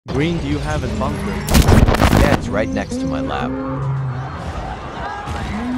Green, do you have a bunker? Yeah, it's right next to my lab.